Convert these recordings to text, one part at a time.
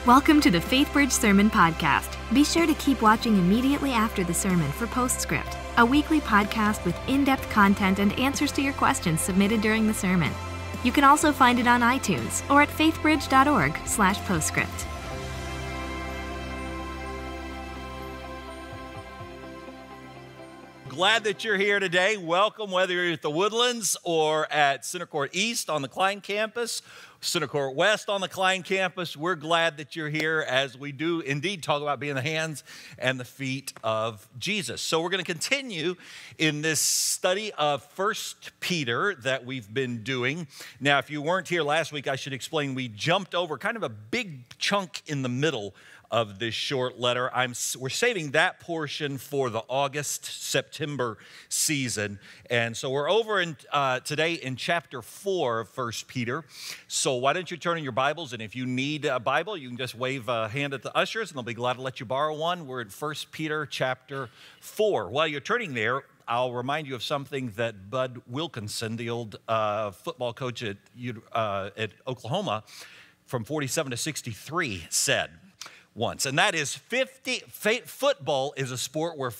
Welcome to the Faithbridge Sermon Podcast. Be sure to keep watching immediately after the sermon for Postscript, a weekly podcast with in-depth content and answers to your questions submitted during the sermon. You can also find it on iTunes or at faithbridge.org/postscript. Glad that you're here today. Welcome, whether you're at the Woodlands or at Center Court East on the Klein campus, Center Court West on the Klein campus. We're glad that you're here as we do indeed talk about being the hands and the feet of Jesus. So we're going to continue in this study of 1 Peter that we've been doing. Now, if you weren't here last week, I should explain we jumped over kind of a big chunk in the middle of this short letter. We're saving that portion for the August-September season. And so we're over today in chapter 4 of 1 Peter. So why don't you turn in your Bibles, and if you need a Bible, you can just wave a hand at the ushers, and they'll be glad to let you borrow one. We're in 1 Peter chapter 4. While you're turning there, I'll remind you of something that Bud Wilkinson, the old football coach at Oklahoma, from 47 to 63 said once, and that is football is a sport where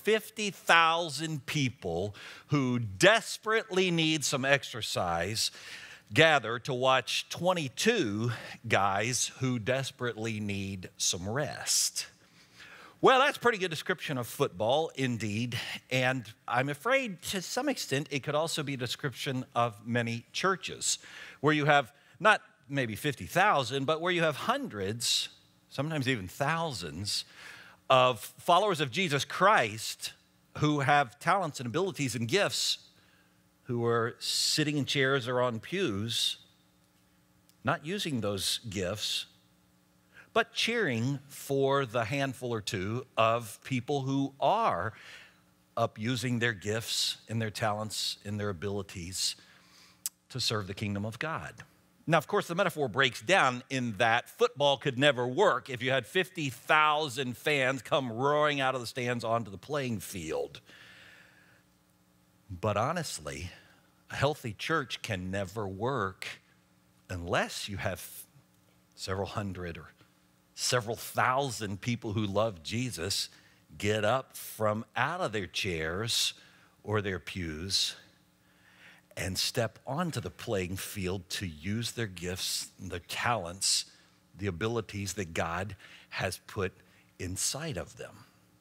50,000 people who desperately need some exercise gather to watch 22 guys who desperately need some rest. Well, that's a pretty good description of football indeed, and I'm afraid to some extent it could also be a description of many churches where you have not maybe 50,000, but where you have hundreds, sometimes even thousands, of followers of Jesus Christ who have talents and abilities and gifts who are sitting in chairs or on pews, not using those gifts, but cheering for the handful or two of people who are up using their gifts and their talents and their abilities to serve the kingdom of God. Now, of course, the metaphor breaks down in that football could never work if you had 50,000 fans come roaring out of the stands onto the playing field. But honestly, a healthy church can never work unless you have several hundred or several thousand people who love Jesus get up from out of their chairs or their pews and step onto the playing field to use their gifts, their talents, the abilities that God has put inside of them.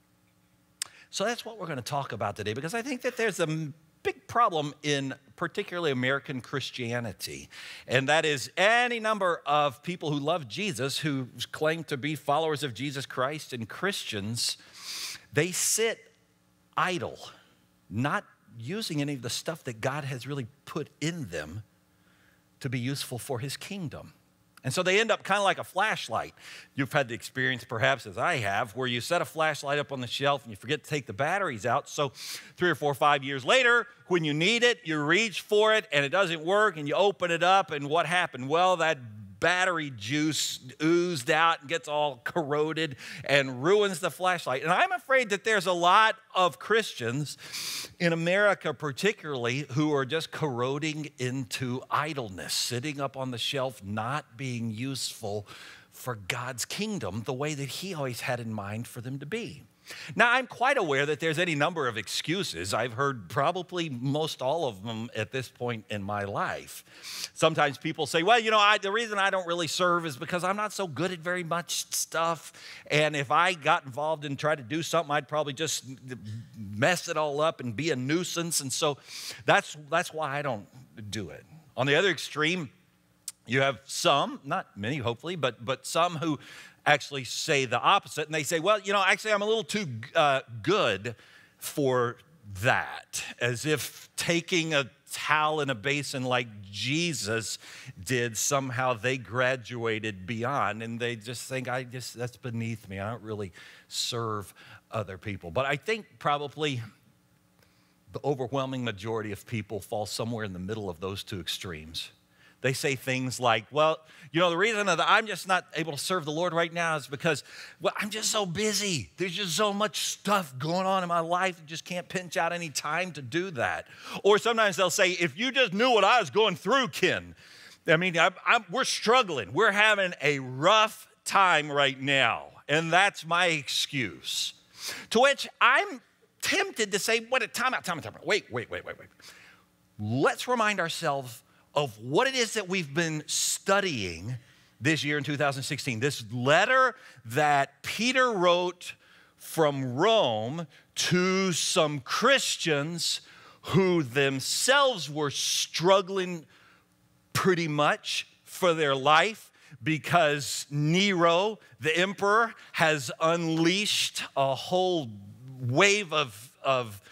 So that's what we're going to talk about today, because I think that there's a big problem in particularly American Christianity, and that is any number of people who love Jesus, who claim to be followers of Jesus Christ and Christians, they sit idle, not using any of the stuff that God has really put in them to be useful for his kingdom. And so they end up kind of like a flashlight. You've had the experience, perhaps as I have, where you set a flashlight up on the shelf and you forget to take the batteries out. So 3 or 4 or 5 years later, when you need it, you reach for it and it doesn't work, and you open it up, and what happened? Well, that battery juice oozed out and gets all corroded and ruins the flashlight. And I'm afraid that there's a lot of Christians in America particularly who are just corroding into idleness, sitting up on the shelf, not being useful for God's kingdom the way that he always had in mind for them to be. Now, I'm quite aware that there's any number of excuses. I've heard probably most all of them at this point in my life. Sometimes people say, well, you know, the reason I don't really serve is because I'm not so good at very much stuff. And if I got involved and tried to do something, I'd probably just mess it all up and be a nuisance. And so that's why I don't do it. On the other extreme, you have some, not many hopefully, but some who actually say the opposite, and they say, well, you know, actually I'm a little too good for that, as if taking a towel in a basin like Jesus did, somehow they graduated beyond, and they just think, that's beneath me. I don't really serve other people. But I think probably the overwhelming majority of people fall somewhere in the middle of those two extremes. They say things like, well, you know, the reason that I'm just not able to serve the Lord right now is because, well, I'm just so busy. There's just so much stuff going on in my life. I just can't pinch out any time to do that. Or sometimes they'll say, if you just knew what I was going through, Ken. I mean, we're struggling. We're having a rough time right now, and that's my excuse. To which I'm tempted to say, time out. Wait. Let's remind ourselves of what it is that we've been studying this year in 2016. This letter that Peter wrote from Rome to some Christians who themselves were struggling pretty much for their life because Nero, the emperor, has unleashed a whole wave of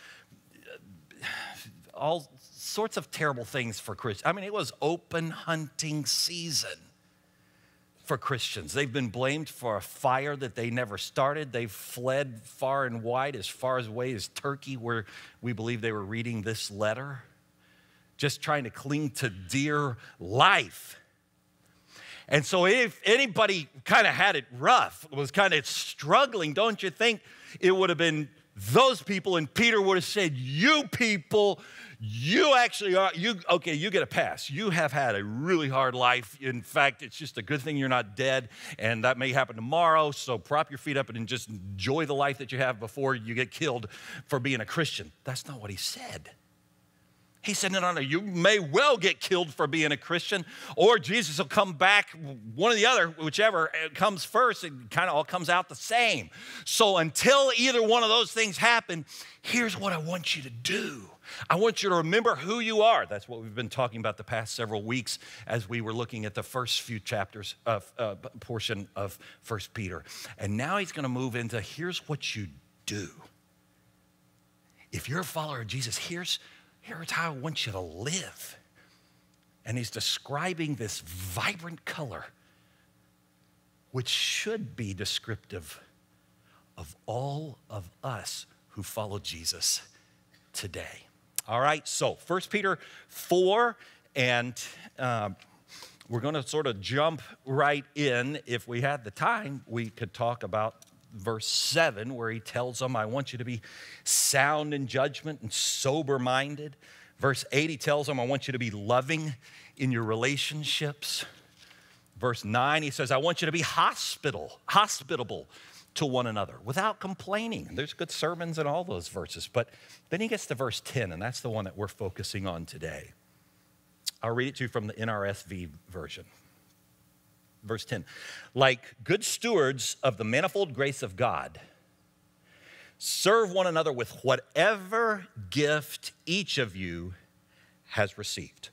all sorts of terrible things for Christians. I mean, it was open hunting season for Christians. They've been blamed for a fire that they never started. They've fled far and wide, as far away as Turkey, where we believe they were reading this letter, just trying to cling to dear life. And so if anybody kind of had it rough, was kind of struggling, don't you think it would have been those people, and Peter would have said, you people, you actually are, you get a pass. You have had a really hard life. In fact, it's just a good thing you're not dead, and that may happen tomorrow, so prop your feet up and just enjoy the life that you have before you get killed for being a Christian. That's not what he said. He said, no, you may well get killed for being a Christian, or Jesus will come back, one or the other, whichever comes first. It kind of all comes out the same. So until either one of those things happen, here's what I want you to do. I want you to remember who you are. That's what we've been talking about the past several weeks as we were looking at the first few chapters of portion of 1 Peter. And now he's going to move into here's what you do. If you're a follower of Jesus, here's how I want you to live. And he's describing this vibrant color, which should be descriptive of all of us who follow Jesus today. All right, so 1 Peter 4, and we're going to sort of jump right in. If we had the time, we could talk about verse 7, where he tells them, I want you to be sound in judgment and sober-minded. Verse 8, he tells them, I want you to be loving in your relationships. Verse 9, he says, I want you to be hospitable to one another without complaining. And there's good sermons in all those verses. But then he gets to verse 10, and that's the one that we're focusing on today. I'll read it to you from the NRSV version. Verse 10, like good stewards of the manifold grace of God, serve one another with whatever gift each of you has received.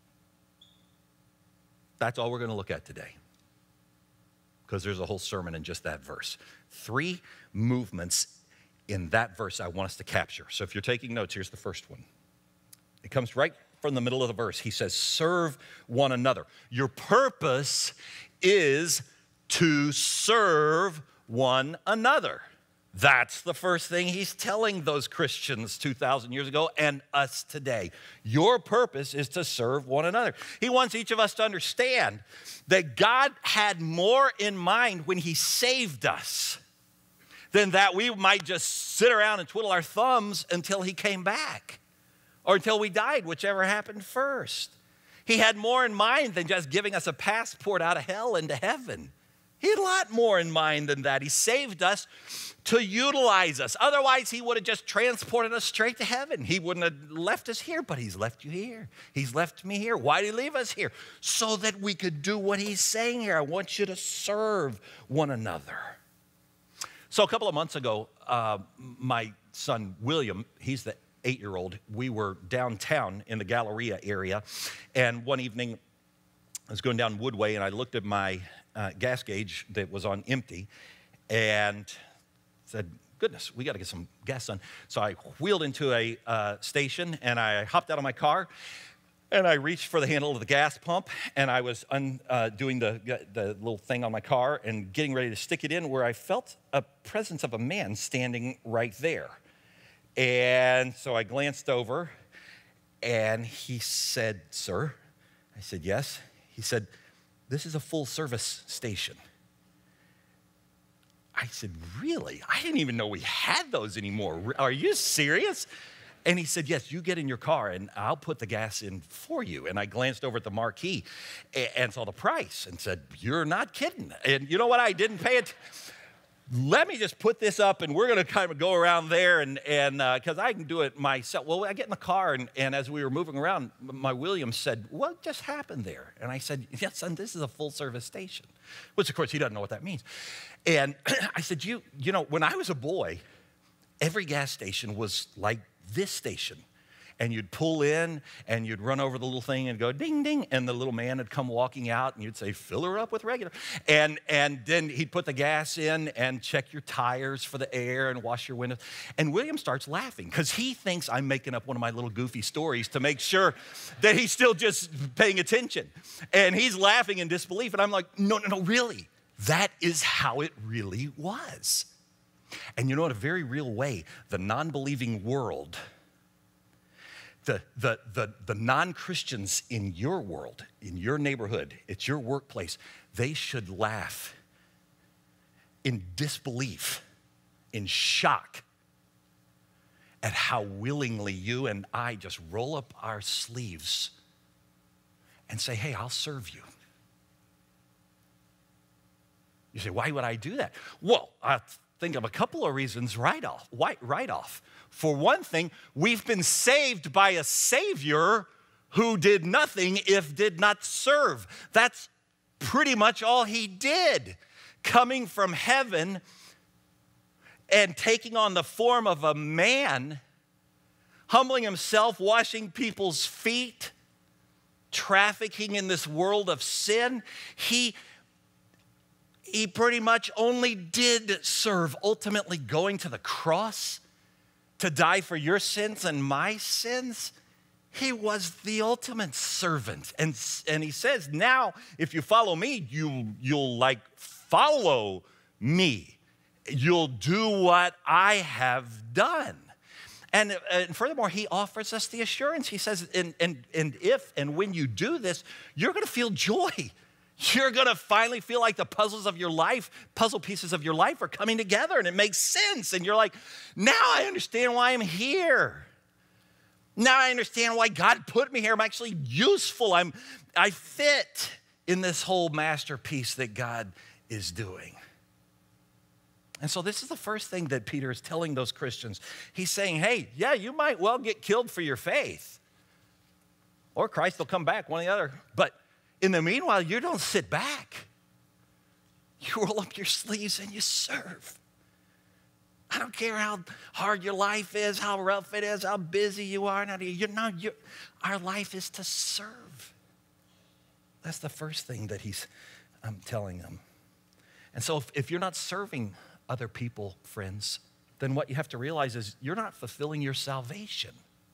That's all we're going to look at today, because there's a whole sermon in just that verse. 3 movements in that verse I want us to capture. So if you're taking notes, here's the first one. It comes right from the middle of the verse. He says, serve one another. Your purpose is to serve one another. That's the first thing he's telling those Christians 2,000 years ago and us today. Your purpose is to serve one another. He wants each of us to understand that God had more in mind when he saved us than that we might just sit around and twiddle our thumbs until he came back or until we died, whichever happened first. He had more in mind than just giving us a passport out of hell into heaven. He had a lot more in mind than that. He saved us to utilize us. Otherwise, he would have just transported us straight to heaven. He wouldn't have left us here, but he's left you here. He's left me here. Why did he leave us here? So that we could do what he's saying here. I want you to serve one another. So a couple of months ago, my son, William, he's the 8-year-old, we were downtown in the Galleria area, and one evening I was going down Woodway, and I looked at my gas gauge that was on empty and said, goodness, we got to get some gas on. So I wheeled into a station, and I hopped out of my car, and I reached for the handle of the gas pump, and I was doing the little thing on my car and getting ready to stick it in, where I felt a presence of a man standing right there. And so I glanced over, and he said, sir. I said, yes. He said, this is a full-service station. I said, really? I didn't even know we had those anymore. Are you serious? And he said, yes, you get in your car and I'll put the gas in for you. And I glanced over at the marquee and saw the price and said, you're not kidding. And you know what? I didn't pay it. Let me just put this up and we're going to kind of go around there and because I can do it myself. Well, I get in the car and as we were moving around, my William said, what just happened there? And I said, yes, son, this is a full service station, which of course he doesn't know what that means. And I said, you know, when I was a boy, every gas station was like this station. And you'd pull in and you'd run over the little thing and go ding, ding. And the little man would come walking out and you'd say, fill her up with regular. And then he'd put the gas in and check your tires for the air and wash your windows. And William starts laughing because he thinks I'm making up one of my little goofy stories to make sure that he's still just paying attention. And he's laughing in disbelief. And I'm like, no, really. That is how it really was. And you know, in a very real way, the non-believing world, the non-Christians in your world, in your neighborhood, at your workplace, they should laugh in disbelief, in shock at how willingly you and I just roll up our sleeves and say, hey, I'll serve you. You say, why would I do that? Well, I think of a couple of reasons right off. For one thing, we've been saved by a Savior who did nothing if did not serve. That's pretty much all he did. Coming from heaven and taking on the form of a man, humbling himself, washing people's feet, trafficking in this world of sin. He pretty much only did serve, ultimately going to the cross to die for your sins and my sins. He was the ultimate servant. And he says, now, if you follow me, you'll like follow me. You'll do what I have done. And furthermore, he offers us the assurance. He says, and if and when you do this, you're going to feel joy. You're going to finally feel like the puzzle pieces of your life are coming together and it makes sense. And you're like, now I understand why I'm here. Now I understand why God put me here. I'm actually useful. I fit in this whole masterpiece that God is doing. And so this is the first thing that Peter is telling those Christians. He's saying, hey, yeah, you might well get killed for your faith. Or Christ will come back, one or the other. But in the meanwhile, you don't sit back. You roll up your sleeves and you serve. I don't care how hard your life is, how rough it is, how busy you are. Our life is to serve. That's the first thing that he's telling them. And so if you're not serving other people, friends, then what you have to realize is you're not fulfilling your salvation.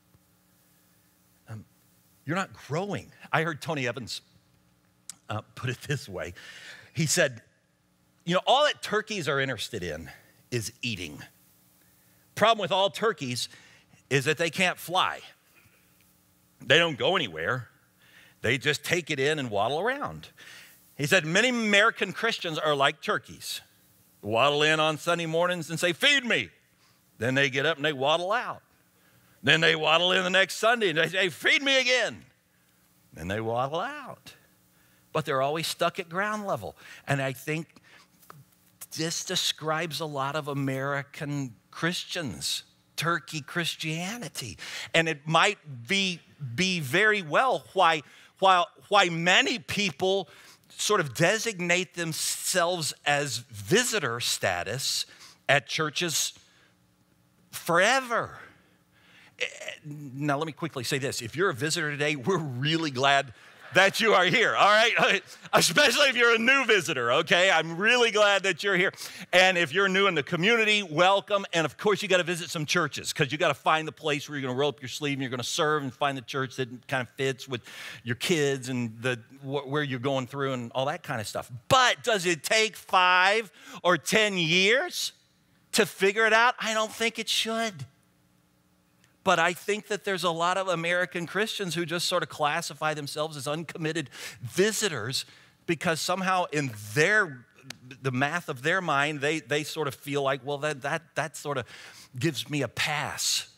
You're not growing. I heard Tony Evans put it this way. He said, you know, all that turkeys are interested in is eating. Problem with all turkeys is that they can't fly. They don't go anywhere. They just take it in and waddle around. He said, many American Christians are like turkeys. Waddle in on Sunday mornings and say, feed me. Then they get up and they waddle out. Then they waddle in the next Sunday and they say, feed me again. Then they waddle out. But they're always stuck at ground level. And I think this describes a lot of American Christians, turkey Christianity. And it might be very well why many people sort of designate themselves as visitor status at churches forever. Now, let me quickly say this. If you're a visitor today, we're really glad that you are here, all right? Especially if you're a new visitor, okay? I'm really glad that you're here. And if you're new in the community, welcome. And of course, you got to visit some churches because you got to find the place where you're going to roll up your sleeve and you're going to serve and find the church that kind of fits with your kids and where you're going through and all that kind of stuff. But does it take 5 or 10 years to figure it out? I don't think it should. But I think that there's a lot of American Christians who just sort of classify themselves as uncommitted visitors because somehow in the math of their mind, they sort of feel like, well, that sort of gives me a pass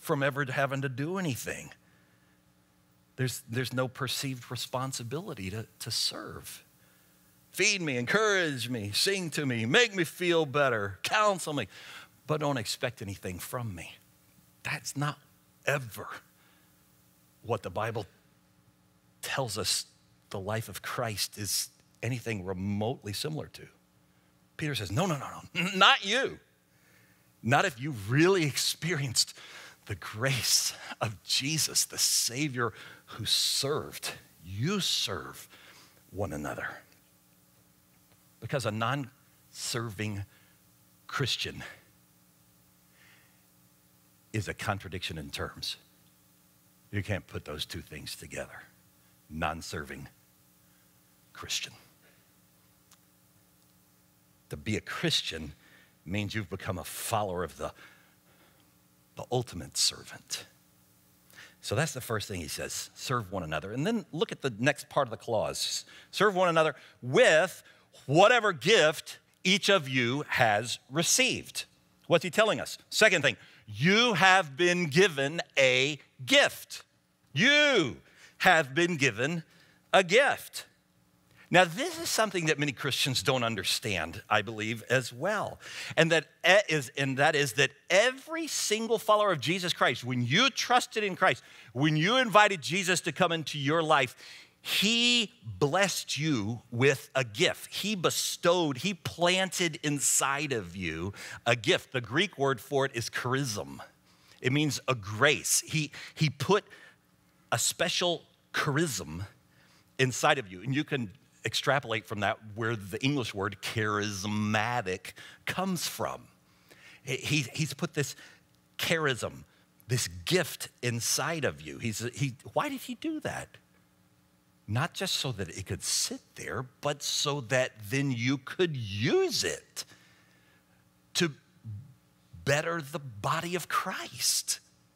from ever having to do anything. There's no perceived responsibility to serve. Feed me, encourage me, sing to me, make me feel better, counsel me, but don't expect anything from me. That's not ever what the Bible tells us the life of Christ is anything remotely similar to. Peter says, no, not you. Not if you really experienced the grace of Jesus, the Savior who served. You serve one another. Because a non-serving Christian is a contradiction in terms. You can't put those two things together. Non-serving Christian. To be a Christian means you've become a follower of the ultimate servant. So that's the first thing he says, serve one another. And then look at the next part of the clause. Serve one another with whatever gift each of you has received. What's he telling us? Second thing, you have been given a gift. You have been given a gift. Now, this is something that many Christians don't understand, I believe, as well. And that is that every single follower of Jesus Christ, when you trusted in Christ, when you invited Jesus to come into your life, he blessed you with a gift. He planted inside of you a gift. The Greek word for it is charism. It means a grace. He put a special charism inside of you. And you can extrapolate from that where the English word charismatic comes from. He's put this charism, this gift inside of you. Why did he do that? Not just so that it could sit there, but so that then you could use it to better the body of Christ.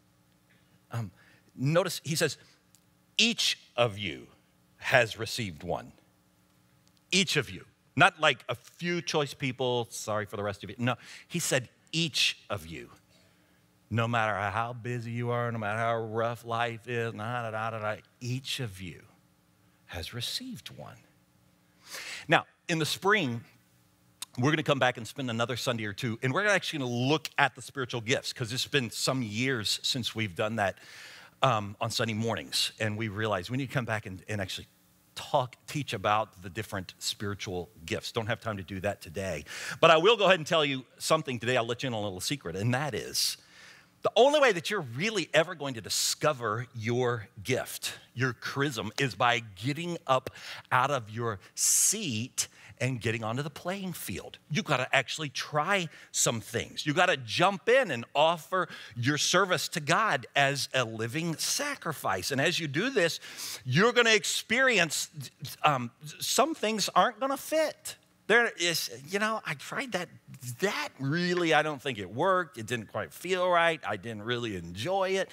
Notice he says, each of you has received one. Each of you. Not like a few choice people, sorry for the rest of you. No, he said each of you. No matter how busy you are, no matter how rough life is, each of you has received one. Now, in the spring, we're going to come back and spend another Sunday or two, and we're actually going to look at the spiritual gifts, because it's been some years since we've done that on Sunday mornings, and we realized we need to come back and actually teach about the different spiritual gifts. Don't have time to do that today. But I will go ahead and tell you something today. I'll let you in on a little secret, and that is the only way that you're really ever going to discover your gift, your charism, is by getting up out of your seat and getting onto the playing field. You've got to actually try some things. You've got to jump in and offer your service to God as a living sacrifice. And as you do this, you're going to experience some things aren't going to fit. There is, I tried that. That really, I don't think it worked. It didn't quite feel right. I didn't really enjoy it.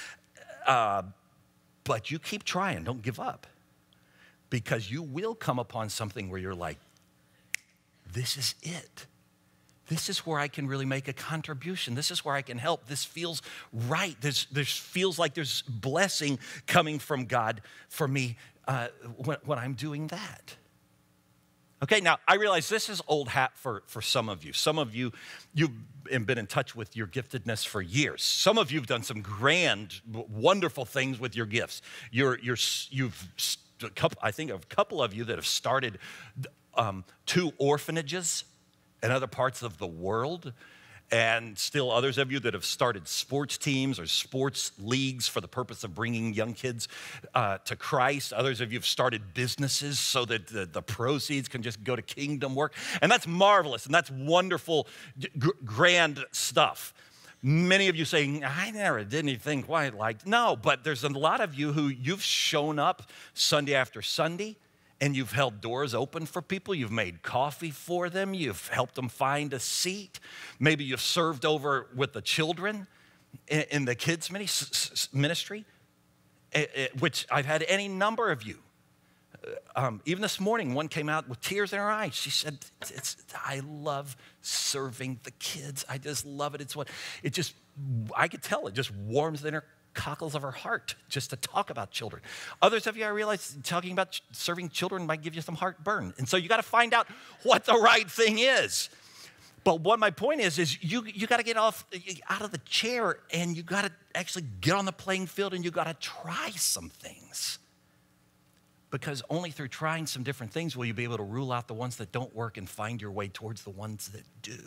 But you keep trying. Don't give up. Because you will come upon something where you're like, this is it. This is where I can really make a contribution. This is where I can help. This feels right. This feels like there's blessing coming from God for me when I'm doing that. Okay, now I realize this is old hat for some of you. Some of you, you've been in touch with your giftedness for years. Some of you have done some grand, wonderful things with your gifts. I think of a couple of you that have started 2 orphanages in other parts of the world, and still others of you that have started sports teams or sports leagues for the purpose of bringing young kids to Christ. Others of you have started businesses so that the proceeds can just go to kingdom work. And that's marvelous, and that's wonderful, grand stuff. Many of you saying, I never did anything quite like, no, but there's a lot of you who you've shown up Sunday after Sunday, and you've held doors open for people. You've made coffee for them. You've helped them find a seat. Maybe you've served over with the children in the kids' ministry, which I've had any number of you even this morning, one came out with tears in her eyes. She said, I love serving the kids. I just love it. I could tell it just warms the inner cockles of her heart just to talk about children. Others of you, I realize, talking about serving children might give you some heartburn. And so you got to find out what the right thing is. But what my point is you got to get out of the chair, and you got to actually get on the playing field, and you got to try some things. Because only through trying some different things will you be able to rule out the ones that don't work and find your way towards the ones that do.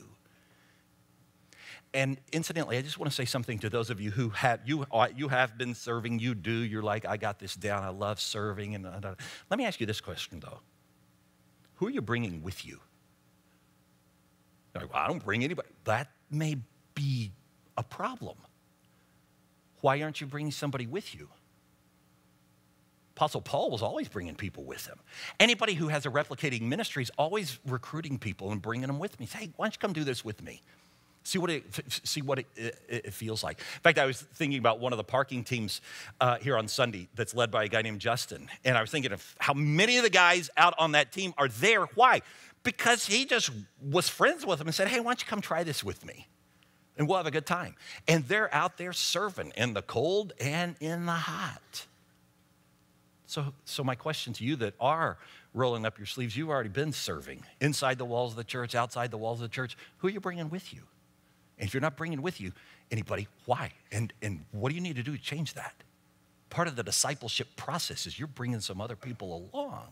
And incidentally, I just want to say something to those of you who have been serving. You're like, I got this down. I love serving. And let me ask you this question, though. Who are you bringing with you? You're like, well, I don't bring anybody. That may be a problem. Why aren't you bringing somebody with you? Apostle Paul was always bringing people with him. Anybody who has a replicating ministry is always recruiting people and bringing them with me. Say, hey, why don't you come do this with me? See what it feels like. In fact, I was thinking about one of the parking teams here on Sunday that's led by a guy named Justin. And I was thinking of how many of the guys out on that team are there. Why? Because he just was friends with them and said, hey, why don't you come try this with me? And we'll have a good time. And they're out there serving in the cold and in the hot. So my question to you that are rolling up your sleeves, you've already been serving inside the walls of the church, outside the walls of the church. Who are you bringing with you? And if you're not bringing with you anybody, why? And what do you need to do to change that? Part of the discipleship process is you're bringing some other people along.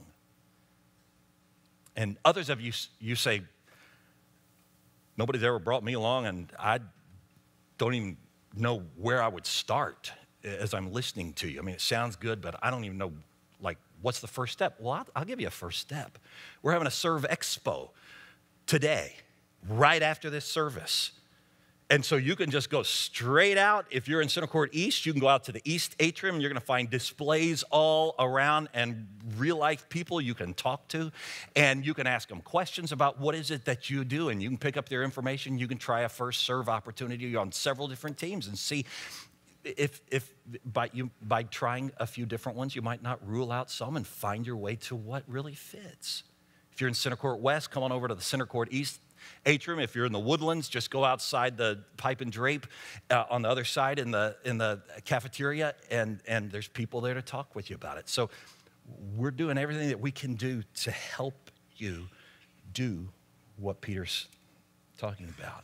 And others of you say, nobody's ever brought me along, and I don't even know where I would start as I'm listening to you. I mean, it sounds good, but I don't even know, like, what's the first step? Well, I'll give you a first step. We're having a Serve Expo today, right after this service. And so you can just go straight out. If you're in Center Court East, you can go out to the East Atrium, and you're going to find displays all around and real-life people you can talk to. And you can ask them questions about what is it that you do, and you can pick up their information. You can try a first serve opportunity on several different teams and see if by trying a few different ones, you might not rule out some and find your way to what really fits. If you're in Center Court West, come on over to the Center Court East Atrium. If you're in the Woodlands, just go outside the Pipe and Drape on the other side in the cafeteria, and there's people there to talk with you about it. So we're doing everything that we can do to help you do what Peter's talking about.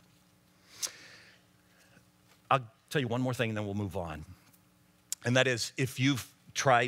I'll tell you one more thing, and then we'll move on. And that is, if you've tried,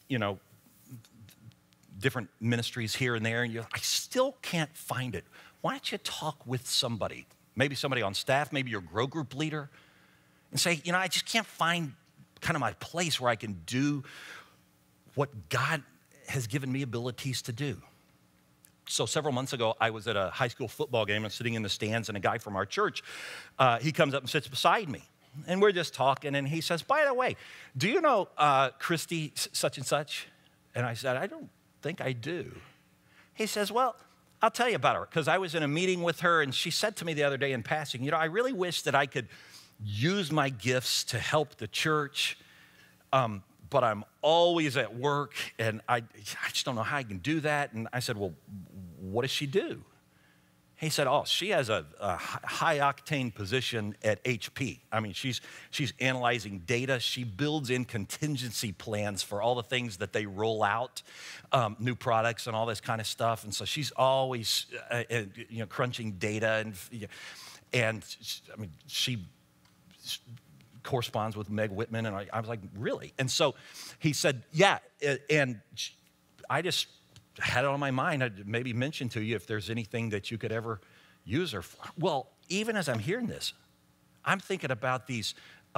different ministries here and there, and I still can't find it, why don't you talk with somebody, maybe somebody on staff, maybe your grow group leader, and say, I just can't find kind of my place where I can do what God has given me abilities to do. So several months ago, I was at a high school football game and sitting in the stands, and a guy from our church, he comes up and sits beside me. And we're just talking, and he says, by the way, do you know Christy such and such? And I said, I don't think I do. He says, well, I'll tell you about her, because I was in a meeting with her, and she said to me the other day in passing, I really wish that I could use my gifts to help the church, but I'm always at work, and I just don't know how I can do that. And I said, well, what does she do? He said, oh, she has a high-octane position at HP. I mean, she's analyzing data. She builds in contingency plans for all the things that they roll out, new products and all this kind of stuff. And so she's always, crunching data. And I mean, she corresponds with Meg Whitman. And I was like, really? And so he said, yeah. And I just had it on my mind. I'd maybe mention to you if there's anything that you could ever use her for. Well, even as I'm hearing this, I'm thinking about these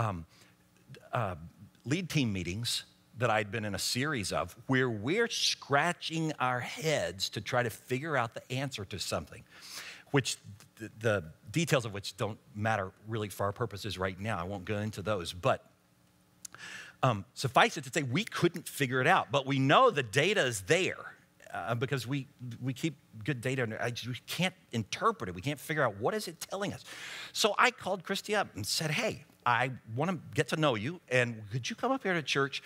lead team meetings that I'd been in a series of where we're scratching our heads to try to figure out the answer to something, which the details of which don't matter really for our purposes right now. I won't go into those, but suffice it to say, we couldn't figure it out, but we know the data is there. Because we keep good data, and we can't interpret it. We can't figure out what is it telling us. So I called Christy up and said, hey, I want to get to know you, and could you come up here to church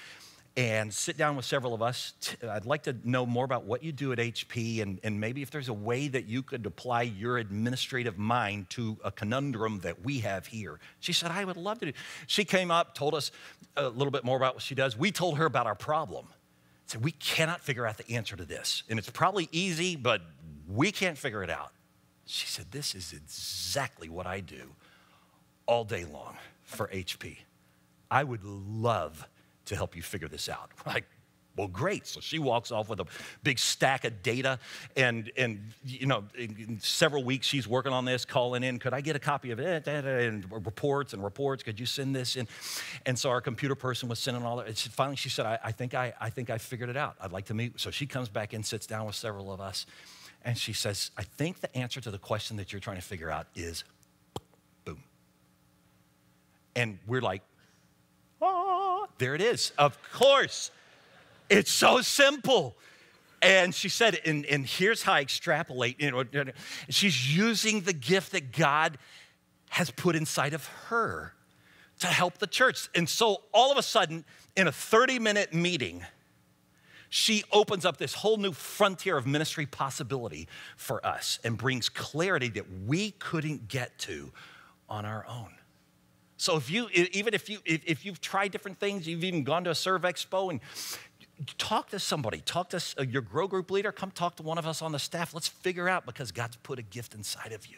and sit down with several of us. I'd like to know more about what you do at HP and maybe if there's a way that you could apply your administrative mind to a conundrum that we have here. She said, I would love to do. She came up, told us a little bit more about what she does. We told her about our problem. Said, we cannot figure out the answer to this. And it's probably easy, but we can't figure it out. She said, this is exactly what I do all day long for HP. I would love to help you figure this out. We're like, well, great. So she walks off with a big stack of data, and you know, in several weeks she's working on this, calling in, could I get a copy of it? And reports, could you send this in? And so our computer person was sending all that. Finally she said, I think I figured it out. I'd like to meet. So she comes back in, sits down with several of us, and she says, I think the answer to the question that you're trying to figure out is boom. And we're like, oh, there it is. Of course. It's so simple. And she said, and here's how I extrapolate. You know, she's using the gift that God has put inside of her to help the church. And so all of a sudden, in a 30-minute meeting, she opens up this whole new frontier of ministry possibility for us and brings clarity that we couldn't get to on our own. So if you've tried different things, you've even gone to a Serve Expo, and talk to somebody, talk to your grow group leader, come talk to one of us on the staff. Let's figure out, because God's put a gift inside of you.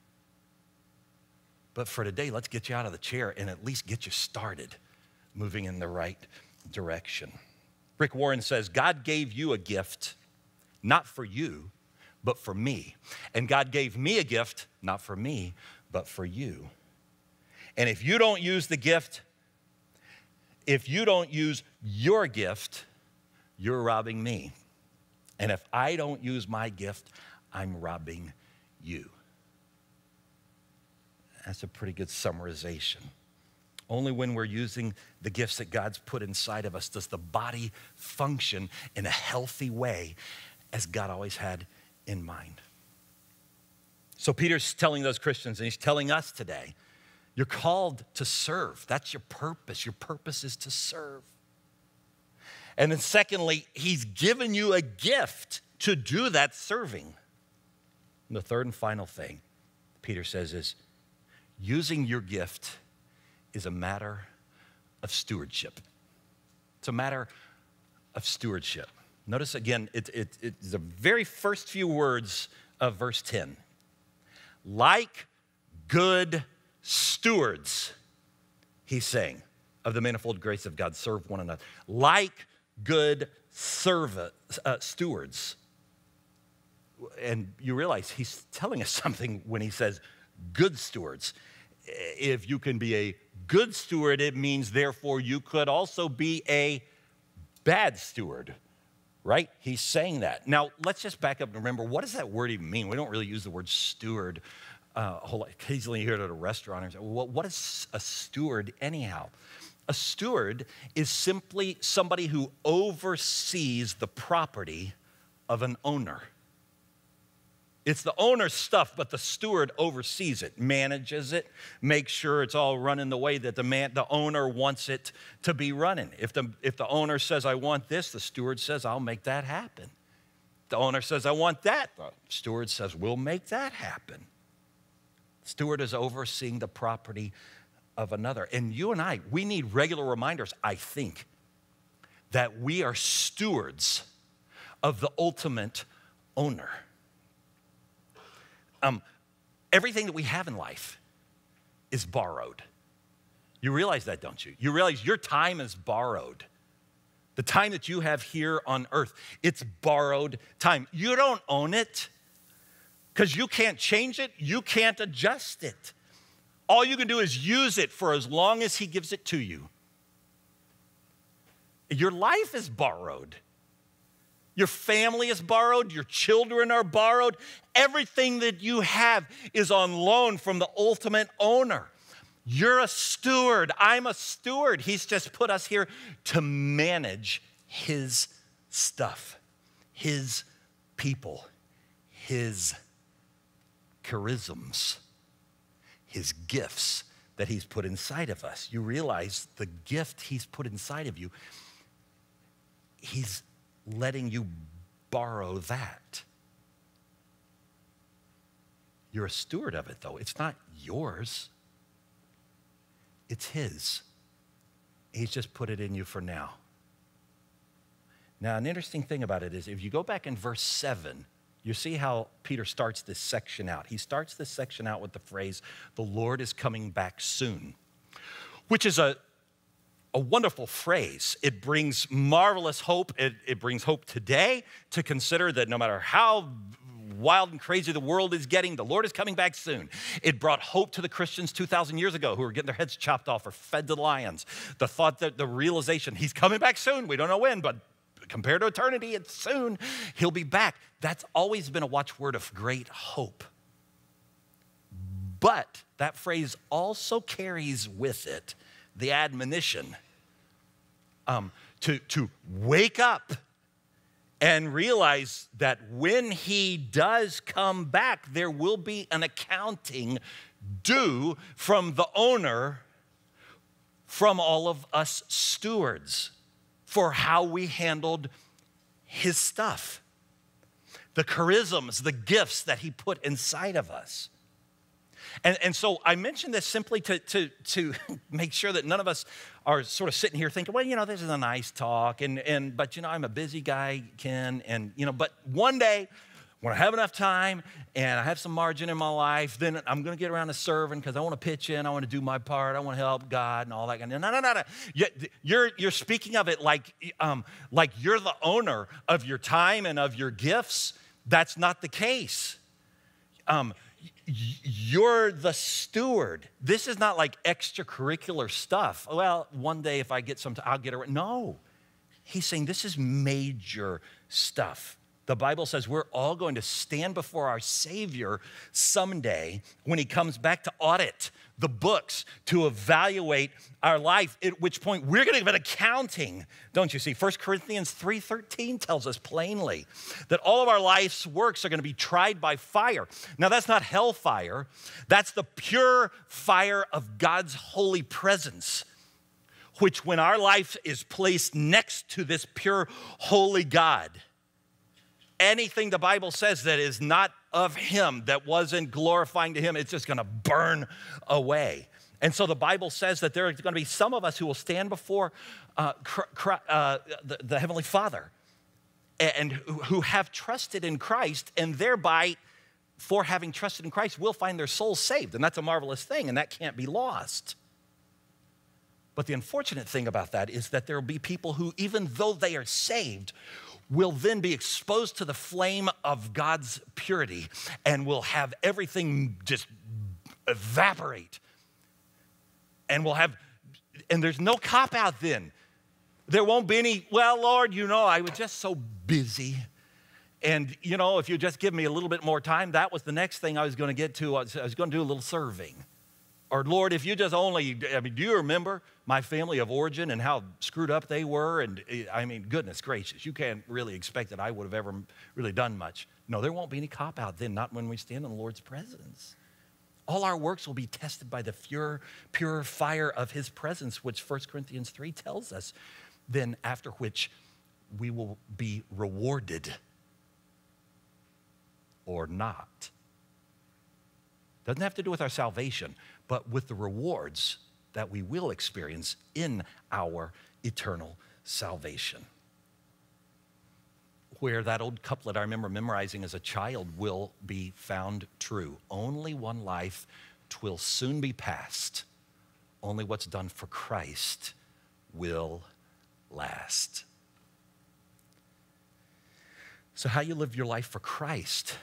But for today, let's get you out of the chair and at least get you started moving in the right direction. Rick Warren says, God gave you a gift, not for you, but for me. And God gave me a gift, not for me, but for you. And if you don't use the gift, if you don't use your gift, you're robbing me. And if I don't use my gift, I'm robbing you. That's a pretty good summarization. Only when we're using the gifts that God's put inside of us does the body function in a healthy way, as God always had in mind. So Peter's telling those Christians, and he's telling us today, you're called to serve. That's your purpose. Your purpose is to serve. And then secondly, he's given you a gift to do that serving. And the third and final thing Peter says is, using your gift is a matter of stewardship. It's a matter of stewardship. Notice again, it's the very first few words of verse 10. Like good stewards, he's saying, of the manifold grace of God, serve one another. Like good stewards. And you realize he's telling us something when he says good stewards. If you can be a good steward, it means therefore you could also be a bad steward, right? He's saying that. Now, let's just back up and remember, what does that word even mean? We don't really use the word steward a whole lot. Occasionally you hear it at a restaurant and say, well, what is a steward anyhow? A steward is simply somebody who oversees the property of an owner. It's the owner's stuff, but the steward oversees it, manages it, makes sure it's all running the way that the owner wants it to be running. If the owner says, I want this, the steward says, I'll make that happen. The owner says, I want that, the steward says, we'll make that happen. Steward is overseeing the property of another. And you and I, we need regular reminders, I think, that we are stewards of the ultimate owner. Everything that we have in life is borrowed. You realize that, don't you? You realize your time is borrowed. The time that you have here on earth, it's borrowed time. You don't own it because you can't change it. You can't adjust it. All you can do is use it for as long as he gives it to you. Your life is borrowed. Your family is borrowed. Your children are borrowed. Everything that you have is on loan from the ultimate owner. You're a steward. I'm a steward. He's just put us here to manage his stuff, his people, his charisms, his gifts that he's put inside of us. You realize the gift he's put inside of you he's letting you borrow that. You're a steward of it, though. It's not yours. It's his. He's just put it in you for now. Now, an interesting thing about it is if you go back in verse 7, you see how Peter starts this section out. He starts this section out with the phrase, the Lord is coming back soon, which is a wonderful phrase. It brings marvelous hope. It brings hope today to consider that no matter how wild and crazy the world is getting, the Lord is coming back soon. It brought hope to the Christians 2,000 years ago who were getting their heads chopped off or fed to lions. The thought that the realization, he's coming back soon. We don't know when, but compared to eternity, it's soon. He'll be back. That's always been a watchword of great hope. But that phrase also carries with it the admonition to wake up and realize that when he does come back, there will be an accounting due from the owner, from all of us stewards, for how we handled his stuff, the charisms, the gifts that he put inside of us. And so I mentioned this simply to make sure that none of us are sort of sitting here thinking, well, this is a nice talk, but I'm a busy guy, Ken, but one day when I have enough time and I have some margin in my life, then I'm going to get around to serving because I want to pitch in, I want to do my part, I want to help God and all that kind of. No. You're speaking of it like you're the owner of your time and of your gifts. That's not the case. You're the steward. This is not like extracurricular stuff. Well, one day if I get some, I'll get around. No, he's saying this is major stuff. The Bible says we're all going to stand before our Savior someday when he comes back to audit the books, to evaluate our life, at which point we're going to give an accounting, don't you see? 1 Corinthians 3:13 tells us plainly that all of our life's works are going to be tried by fire. Now, that's not hellfire. That's the pure fire of God's holy presence, which when our life is placed next to this pure, holy God, anything the Bible says that is not of him, that wasn't glorifying to him, it's just going to burn away. And so the Bible says that there are going to be some of us who will stand before the Heavenly Father and who have trusted in Christ, and thereby, for having trusted in Christ, will find their souls saved. And that's a marvelous thing, and that can't be lost. But the unfortunate thing about that is that there will be people who, even though they are saved, will then be exposed to the flame of God's purity and will have everything just evaporate. And there's no cop-out then. There won't be any, well, Lord, I was just so busy. And, if you just give me a little bit more time, that was the next thing I was going to get to. I was going to do a little serving. Or, Lord, if you just only, do you remember my family of origin and how screwed up they were? And, goodness gracious, you can't really expect that I would have ever really done much. No, there won't be any cop-out then, not when we stand in the Lord's presence. All our works will be tested by the pure fire of his presence, which 1 Corinthians 3 tells us, then after which we will be rewarded or not. Doesn't have to do with our salvation, but with the rewards that we will experience in our eternal salvation. Where that old couplet I remember memorizing as a child will be found true. Only one life, 'twill soon be past. Only what's done for Christ will last. So how you live your life for Christ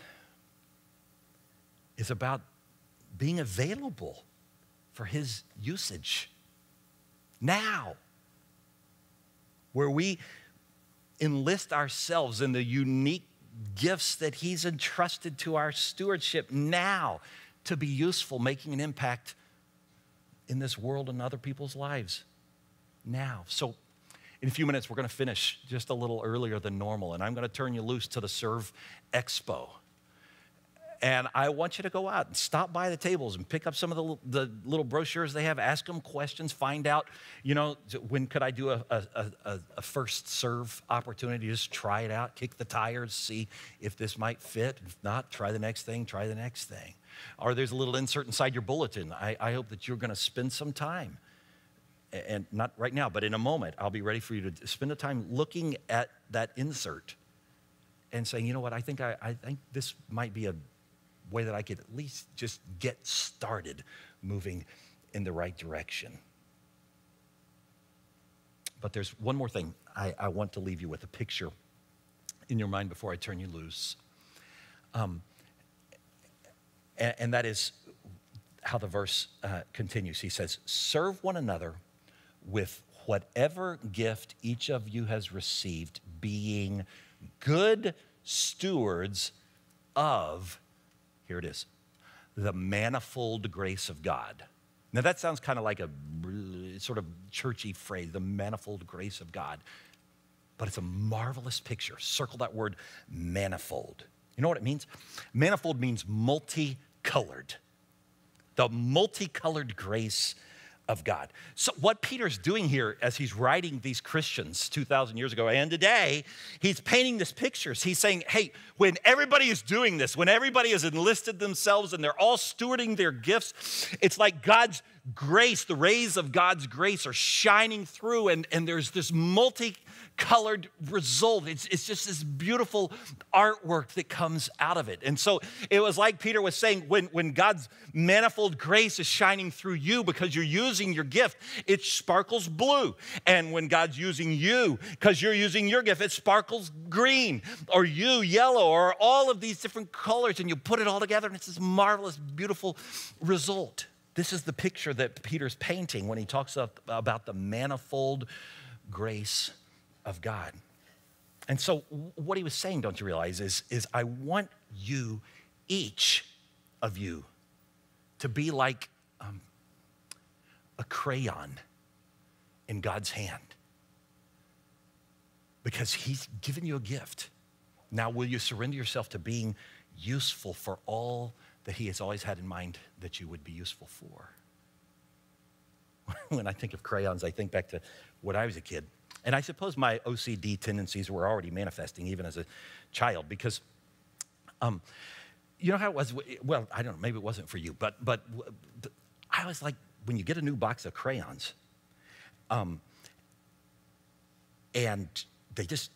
is about being available for his usage now, where we enlist ourselves in the unique gifts that he's entrusted to our stewardship now to be useful, making an impact in this world and other people's lives now. So in a few minutes, we're going to finish just a little earlier than normal, and I'm going to turn you loose to the Serve Expo. And I want you to go out and stop by the tables and pick up some of the little brochures they have. Ask them questions. Find out, when could I do a first serve opportunity? Just try it out. Kick the tires. See if this might fit. If not, try the next thing. Try the next thing. Or there's a little insert inside your bulletin. I hope that you're going to spend some time, and not right now, but in a moment, I'll be ready for you to spend the time looking at that insert and saying, you know what, I think this might be a way that I could at least just get started moving in the right direction. But there's one more thing I want to leave you with, a picture in your mind before I turn you loose. And that is how the verse continues. He says, serve one another with whatever gift each of you has received, being good stewards of, here it is, the manifold grace of God. Now that sounds kind of like a sort of churchy phrase, the manifold grace of God. But it's a marvelous picture. Circle that word, manifold. You know what it means? Manifold means multicolored. The multicolored grace of God. So what Peter's doing here as he's writing these Christians 2,000 years ago and today, he's painting this picture. He's saying, hey, when everybody is doing this, when everybody has enlisted themselves and they're all stewarding their gifts, it's like God's grace, the rays of God's grace are shining through, and there's this multicolored result. It's just this beautiful artwork that comes out of it. And so it was like Peter was saying, when God's manifold grace is shining through you because you're using your gift, it sparkles blue. And when God's using you because you're using your gift, it sparkles green, or yellow, or all of these different colors, and you put it all together, and it's this marvelous, beautiful result. This is the picture that Peter's painting when he talks about the manifold grace of God. And so what he was saying, don't you realize, is I want you, each of you, to be like a crayon in God's hand, because he's given you a gift. Now, will you surrender yourself to being useful for all that he has always had in mind that you would be useful for? When I think of crayons, I think back to when I was a kid. And I suppose my OCD tendencies were already manifesting even as a child, because you know how it was? Well, I don't know, maybe it wasn't for you, but I was like, when you get a new box of crayons, and they just,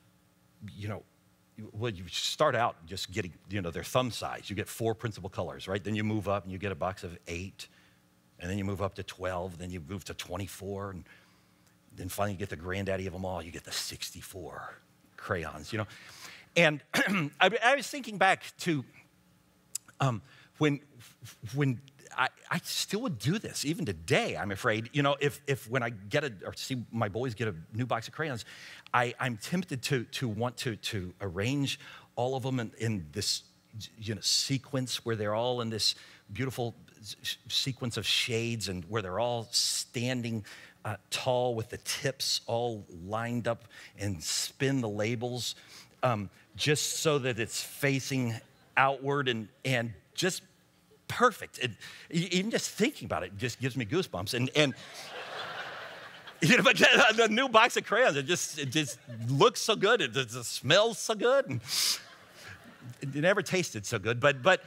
well, you start out just getting, their thumb size. You get 4 principal colors, right? Then you move up and you get a box of 8, and then you move up to 12, then you move to 24, and then finally you get the granddaddy of them all. You get the 64 crayons, And I was thinking back to when I still would do this, even today, I'm afraid. If when I or see my boys get a new box of crayons, I'm tempted to want to arrange all of them in this sequence where they're all in this beautiful sequence of shades, and where they're all standing tall with the tips all lined up, and spin the labels just so that it's facing outward and just perfect. Even just thinking about it just gives me goosebumps. And but the new box of crayons, it just looks so good. It just smells so good. And it never tasted so good. But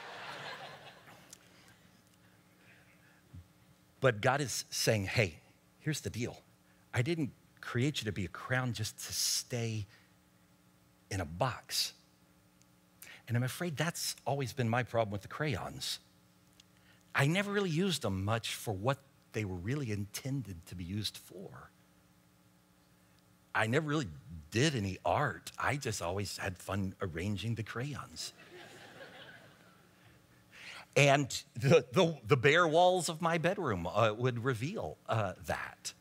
God is saying, hey, here's the deal. I didn't create you to be a crown just to stay in a box. And I'm afraid that's always been my problem with the crayons. I never really used them much for what they were really intended to be used for. I never really did any art. I just always had fun arranging the crayons. And the bare walls of my bedroom would reveal that.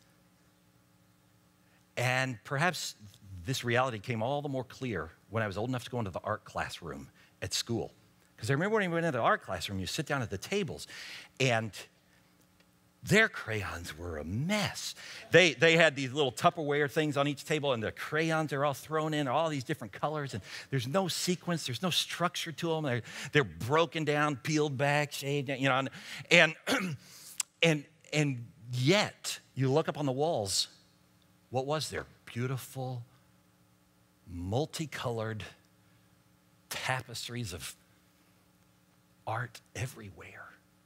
And perhaps this reality came all the more clear when I was old enough to go into the art classroom at school. Because I remember when we went into the art classroom, you sit down at the tables, and Their crayons were a mess. They had these little Tupperware things on each table, and the crayons are all thrown in, all these different colors, and there's no sequence, there's no structure to them. They're broken down, peeled back, shaved, and yet you look up on the walls. What was there? Beautiful, multicolored tapestries of art everywhere.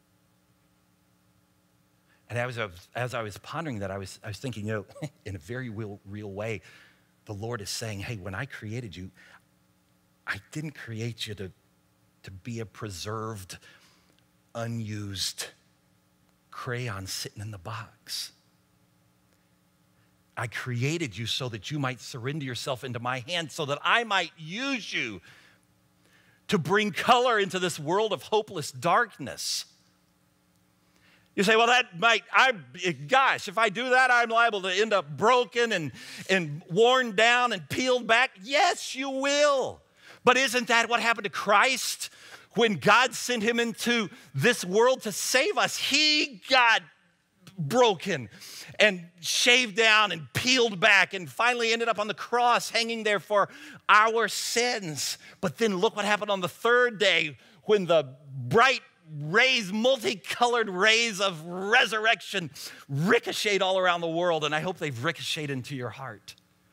And as I was pondering that, I was thinking, in a very real way, the Lord is saying, hey, when I created you, I didn't create you to be a preserved, unused crayon sitting in the box. I created you so that you might surrender yourself into my hands, so that I might use you to bring color into this world of hopeless darkness. You say, well, if I do that, I'm liable to end up broken and worn down and peeled back. Yes, you will. But isn't that what happened to Christ? When God sent him into this world to save us, he got broken and shaved down and peeled back and finally ended up on the cross hanging there for our sins. But then look what happened on the third day when the bright rays, multicolored rays of resurrection ricocheted all around the world, and I hope they've ricocheted into your heart.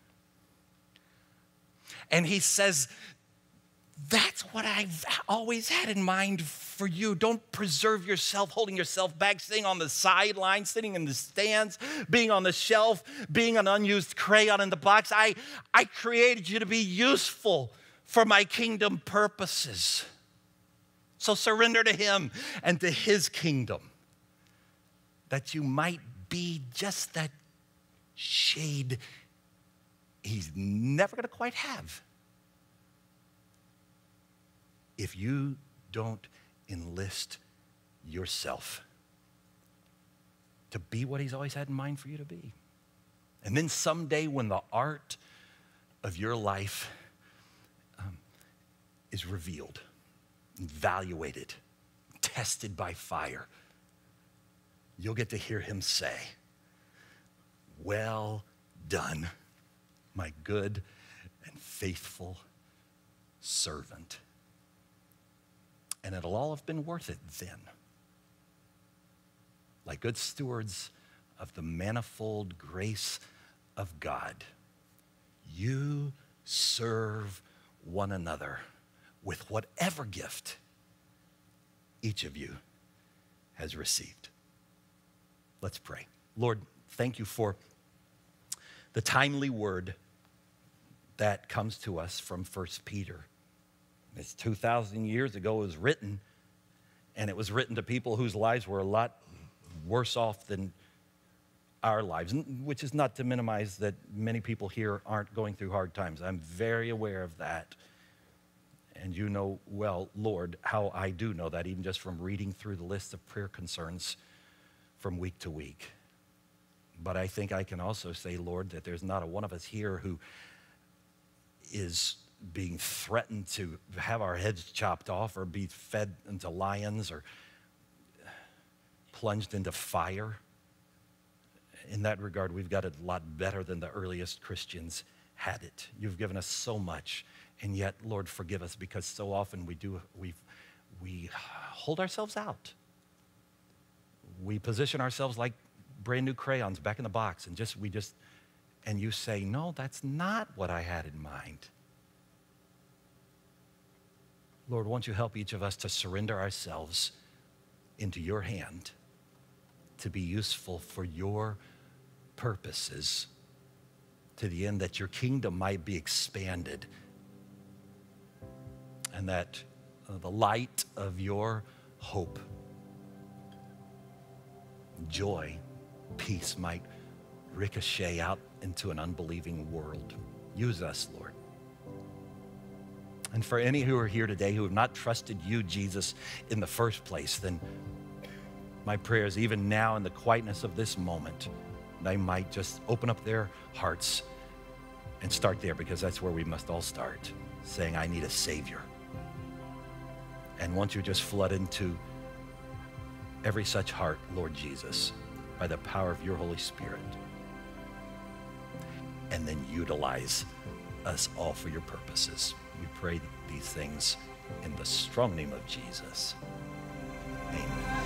And he says, that's what I've always had in mind for you. Don't preserve yourself, holding yourself back, sitting on the sidelines, sitting in the stands, being on the shelf, being an unused crayon in the box. I created you to be useful for my kingdom purposes. So surrender to him and to his kingdom, that you might be just that shade he's never going to quite have if you don't enlist yourself to be what he's always had in mind for you to be. And then someday when the art of your life is revealed, evaluated, tested by fire, you'll get to hear him say, well done, my good and faithful servant. And it'll all have been worth it then. Like good stewards of the manifold grace of God, you serve one another with whatever gift each of you has received. Let's pray. Lord, thank you for the timely word that comes to us from 1 Peter. It's 2,000 years ago it was written, and it was written to people whose lives were a lot worse off than our lives, which is not to minimize that many people here aren't going through hard times. I'm very aware of that. And you know well, Lord, how I do know that, even just from reading through the list of prayer concerns from week to week. But I think I can also say, Lord, that there's not a one of us here who is being threatened to have our heads chopped off or be fed into lions or plunged into fire. In that regard, we've got it a lot better than the earliest Christians had it. You've given us so much. And yet, Lord, forgive us, because so often we hold ourselves out. We position ourselves like brand new crayons back in the box, and you say, no, that's not what I had in mind. Lord, won't you help each of us to surrender ourselves into your hand to be useful for your purposes, to the end that your kingdom might be expanded, and that the light of your hope, joy, peace might ricochet out into an unbelieving world. Use us, Lord. And for any who are here today who have not trusted you, Jesus, in the first place, then my prayer is, even now in the quietness of this moment, they might just open up their hearts and start there, because that's where we must all start, saying, I need a Savior. And won't you just flood into every such heart, Lord Jesus, by the power of your Holy Spirit. And then utilize us all for your purposes. We pray these things in the strong name of Jesus. Amen.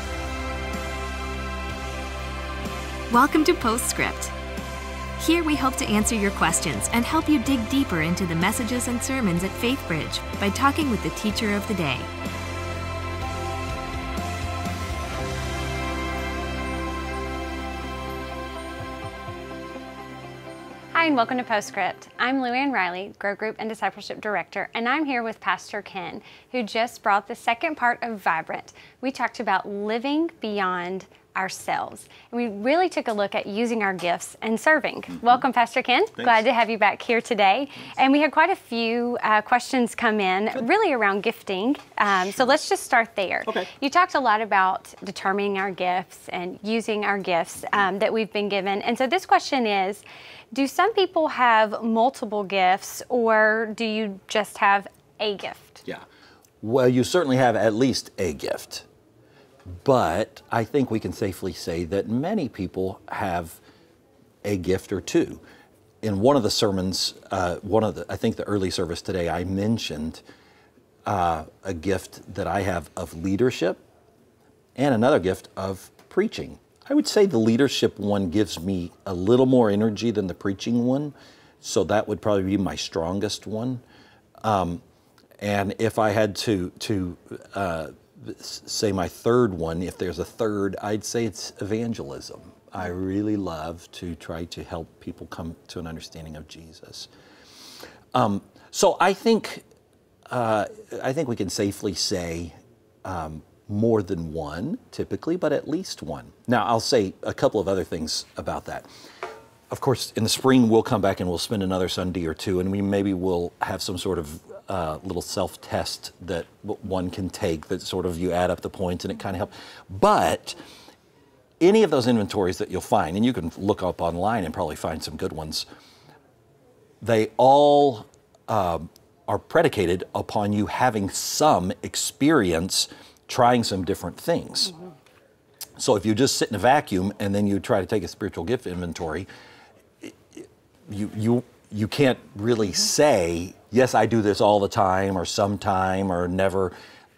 Welcome to Postscript. Here we hope to answer your questions and help you dig deeper into the messages and sermons at Faithbridge by talking with the teacher of the day. Hi, and welcome to Postscript. I'm Luann Riley, Grow Group and Discipleship Director, and I'm here with Pastor Ken, who just brought the second part of Vibrant. We talked about living beyond ourselves. And we really took a look at using our gifts and serving. Welcome, Pastor Ken. Thanks. Glad to have you back here today. And we had quite a few questions come in, really around gifting. So let's just start there. Okay. You talked a lot about determining our gifts and using our gifts that we've been given. And so this question is, do some people have multiple gifts, or do you just have a gift? Yeah. Well, you certainly have at least a gift. But I think we can safely say that many people have a gift or two. In one of the sermons, I think the early service today, I mentioned a gift that I have of leadership and another gift of preaching. I would say the leadership one gives me a little more energy than the preaching one, so that would probably be my strongest one. And if I had to say my third one, if there's a third, I'd say it's evangelism. I really love to try to help people come to an understanding of Jesus. So I think we can safely say more than one, typically, but at least one. Now, I'll say a couple of other things about that. Of course, in the spring, we'll come back and we'll spend another Sunday or two, and maybe we'll have some sort of little self-test that one can take that sort of you add up the points and it kind of helps. But any of those inventories that you'll find, and you can look up online and probably find some good ones, they all are predicated upon you having some experience trying some different things. Mm-hmm. So if you just sit in a vacuum and then you try to take a spiritual gift inventory, you can't really say, yes, I do this all the time or sometime or never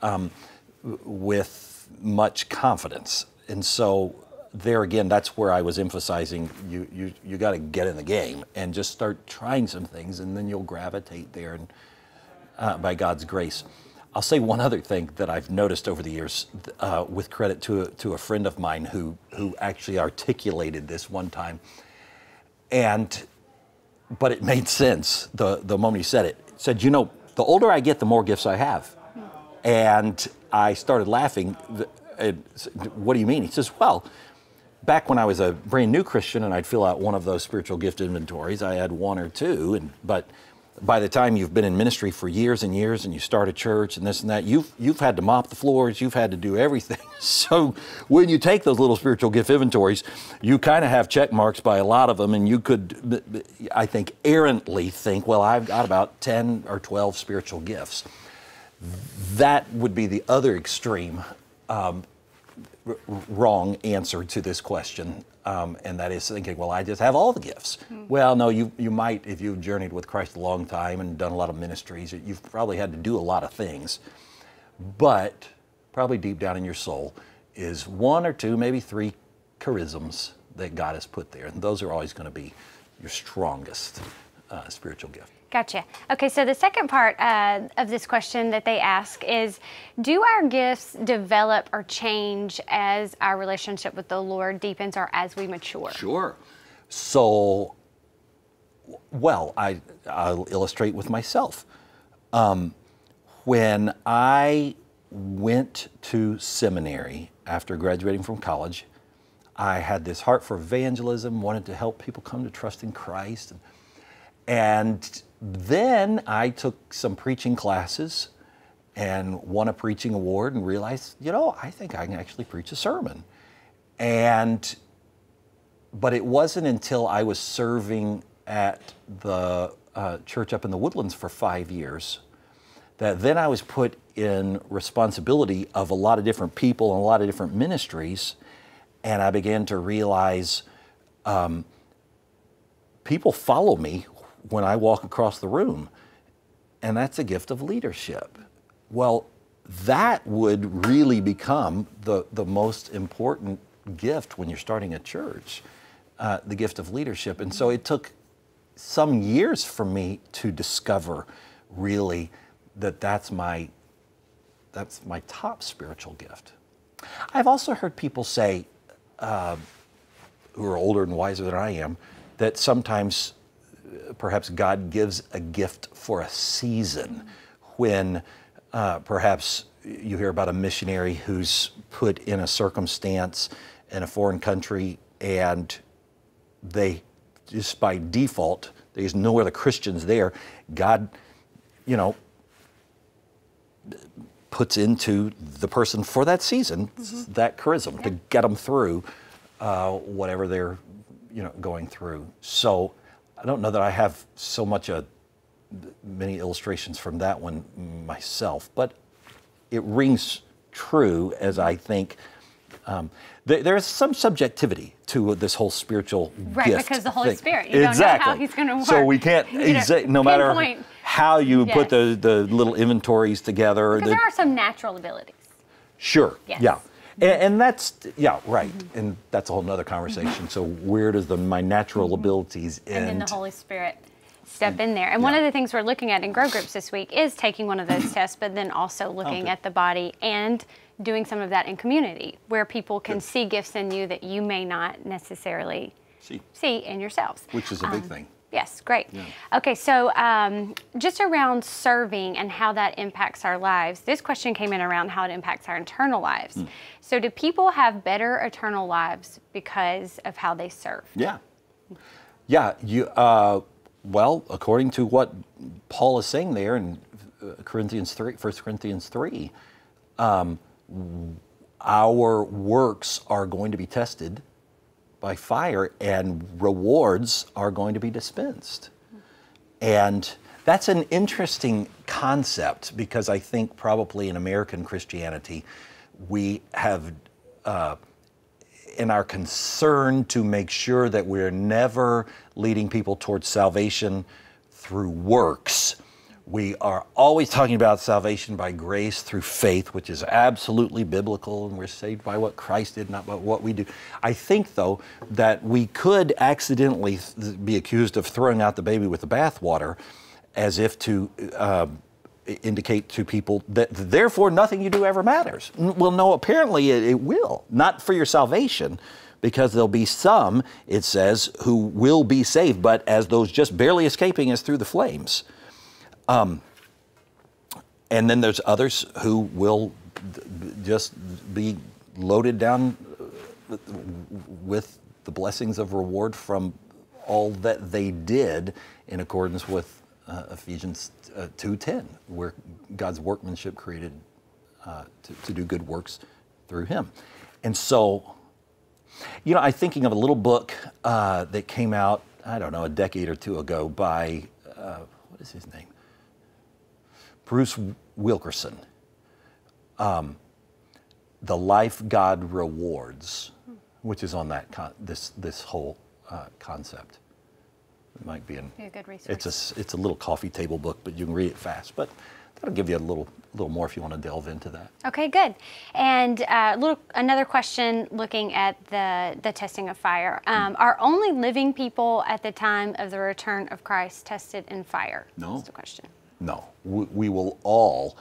with much confidence. And so there again, that's where I was emphasizing you got to get in the game and just start trying some things, and then you'll gravitate there and by God's grace. I'll say one other thing that I've noticed over the years, with credit to a friend of mine who actually articulated this one time, but it made sense the moment he said it. He said, the older I get, the more gifts I have. And I started laughing. What do you mean? He says, well, back when I was a brand new Christian and I'd fill out one of those spiritual gift inventories, I had one or two, but by the time you've been in ministry for years and years and you start a church and this and that, you've had to mop the floors, you've had to do everything. So when you take those little spiritual gift inventories, you kind of have check marks by a lot of them, and you could, I think, errantly think, well, I've got about 10 or 12 spiritual gifts. That would be the other extreme wrong answer to this question. And that is thinking, well, I just have all the gifts. Mm-hmm. Well, no, you might, if you've journeyed with Christ a long time and done a lot of ministries, you've probably had to do a lot of things. But probably deep down in your soul is one or two, maybe three charisms that God has put there. And those are always going to be your strongest spiritual gift. Gotcha. Okay, so the second part of this question that they ask is, do our gifts develop or change as our relationship with the Lord deepens or as we mature? Sure. So, well, I'll illustrate with myself. When I went to seminary after graduating from college, I had this heart for evangelism, wanted to help people come to trust in Christ. And then I took some preaching classes and won a preaching award and realized, I think I can actually preach a sermon. But it wasn't until I was serving at the church up in the Woodlands for 5 years that then I was put in responsibility of a lot of different people and a lot of different ministries. and I began to realize people follow me when I walk across the room, and that's a gift of leadership. Well, that would really become the most important gift when you're starting a church, the gift of leadership. And so it took some years for me to discover really that's my top spiritual gift. I've also heard people say, who are older and wiser than I am, that sometimes perhaps God gives a gift for a season when perhaps you hear about a missionary who's put in a circumstance in a foreign country, and they just by default, there's no other Christians there. God, puts into the person for that season that charisma to get them through whatever they're going through. So I don't know that I have so much many illustrations from that one myself, but it rings true as I think there is some subjectivity to this whole spiritual gift because the Holy thing. Spirit, you don't know how He's going to work. So we can't, no matter how you put the little inventories together. Because there are some natural abilities. Sure, yes. Yeah. And that's, right. And that's a whole nother conversation. So where does my natural abilities end? And then the Holy Spirit step in there. And one of the things we're looking at in Grow Groups this week is taking one of those tests, but then also looking at the body and doing some of that in community where people can see gifts in you that you may not necessarily see in yourselves. Which is a big thing. Yes, great. Yeah. Okay, so just around serving and how that impacts our lives, this question came in around how it impacts our eternal lives. So do people have better eternal lives because of how they serve? Yeah. Yeah, well, according to what Paul is saying there in 1 Corinthians 3, our works are going to be tested by fire, and rewards are going to be dispensed. And that's an interesting concept, because I think probably in American Christianity, we have, in our concern to make sure that we're never leading people towards salvation through works, we are always talking about salvation by grace through faith, which is absolutely biblical, and we're saved by what Christ did, not by what we do. I think, though, that we could accidentally be accused of throwing out the baby with the bathwater, as if to indicate to people that therefore nothing you do ever matters. Well, no, apparently it will, not for your salvation, because there'll be some, it says, who will be saved, but as those just barely escaping as through the flames. And then there's others who will just be loaded down with the blessings of reward from all that they did in accordance with Ephesians 2:10, where God's workmanship created to do good works through Him. And so, I'm thinking of a little book that came out, I don't know, a decade or two ago by, what is his name? Bruce Wilkerson, The Life God Rewards, which is on that this whole concept. It might be a good resource. It's a little coffee table book, but you can read it fast. But that'll give you a little more if you want to delve into that. Okay, good. And another question looking at the testing of fire. Are only living people at the time of the return of Christ tested in fire? No. That's the question. No. We will all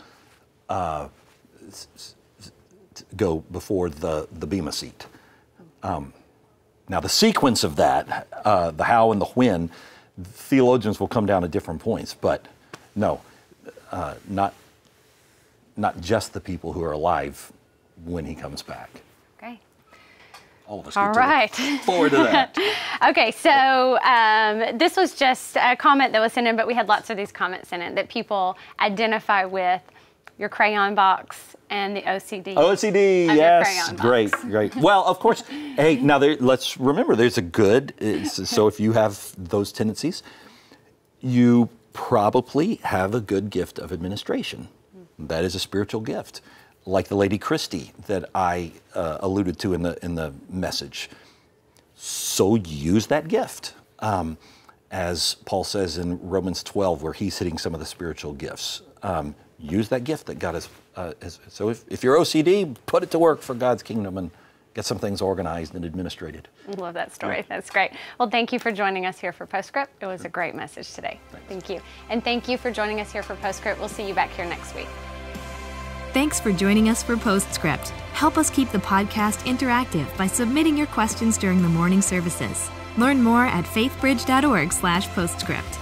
go before the bema seat. Now, the sequence of that, the how and the when, theologians will come down to different points, but no, not just the people who are alive when He comes back. Okay. All of us All right. look forward to that. Okay, so this was just a comment that was sent in, but we had lots of these comments sent in that people identify with your crayon box and the OCD. OCD, yes, great. Well, of course, hey, now let's remember there's a good, so if you have those tendencies, you probably have a good gift of administration. That is a spiritual gift. like the Lady Christie that I alluded to in the message. So use that gift. As Paul says in Romans 12, where he's hitting some of the spiritual gifts. Use that gift that God has. So if you're OCD, put it to work for God's kingdom and get some things organized and administrated. I love that story. Yeah. That's great. Well, thank you for joining us here for Postscript. It was a great message today. Thanks. Thank you. And thank you for joining us here for Postscript. We'll see you back here next week. Thanks for joining us for Postscript. Help us keep the podcast interactive by submitting your questions during the morning services. Learn more at faithbridge.org/postscript.